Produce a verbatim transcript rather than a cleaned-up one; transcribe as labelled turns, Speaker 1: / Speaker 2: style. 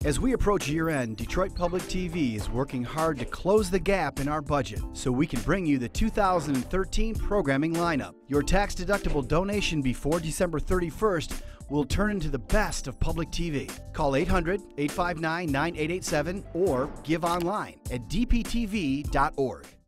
Speaker 1: As we approach year-end, Detroit Public T V is working hard to close the gap in our budget so we can bring you the two thousand thirteen programming lineup. Your tax-deductible donation before December thirty-first will turn into the best of public T V. Call eight hundred, eight five nine, nine eight eight seven or give online at d p t v dot org.